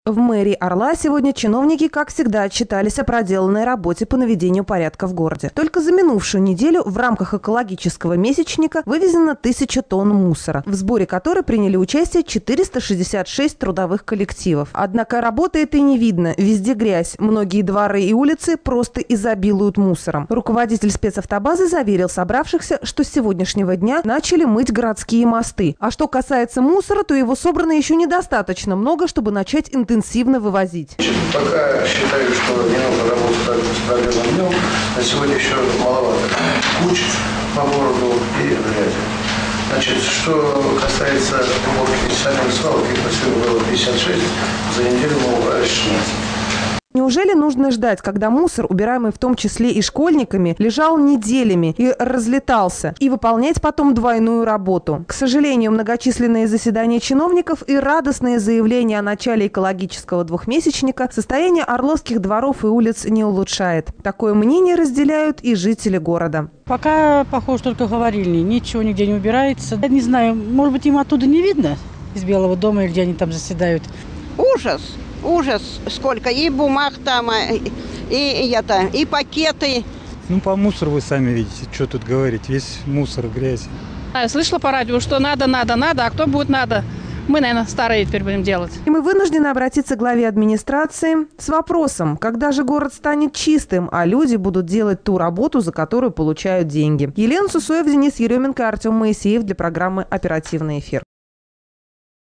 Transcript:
В мэрии Орла сегодня чиновники, как всегда, отчитались о проделанной работе по наведению порядка в городе. Только за минувшую неделю в рамках экологического месячника вывезено 1000 тонн мусора, в сборе которой приняли участие 466 трудовых коллективов. Однако работы этой не видно, везде грязь. Многие дворы и улицы просто изобилуют мусором. Руководитель спецавтобазы заверил собравшихся, что с сегодняшнего дня начали мыть городские мосты. А что касается мусора, то его собрано еще недостаточно много, чтобы начать интенсивно вывозить. Пока считаю, что не нужно работать с проблемным днем. На сегодня еще маловато куч по городу и грязи. Значит, что касается уборки сами свалки, последний было 56, за неделю мы убрали 16. Неужели нужно ждать, когда мусор, убираемый в том числе и школьниками, лежал неделями и разлетался, и выполнять потом двойную работу? К сожалению, многочисленные заседания чиновников и радостные заявления о начале экологического двухмесячника состояние орловских дворов и улиц не улучшает. Такое мнение разделяют и жители города. Пока, похоже, только говорильни, ничего нигде не убирается. Я не знаю, может быть, им оттуда не видно, из Белого дома, или где они там заседают. Ужас! Ужас, сколько и бумаг там, и пакеты. Ну, по мусору вы сами видите, что тут говорить, весь мусор, грязь. Я слышала по радио, что надо, а кто будет надо? Мы, наверное, старые теперь будем делать. И мы вынуждены обратиться к главе администрации с вопросом, когда же город станет чистым, а люди будут делать ту работу, за которую получают деньги. Елена Сусоева, Денис Еременко, Артем Моисеев для программы «Оперативный эфир».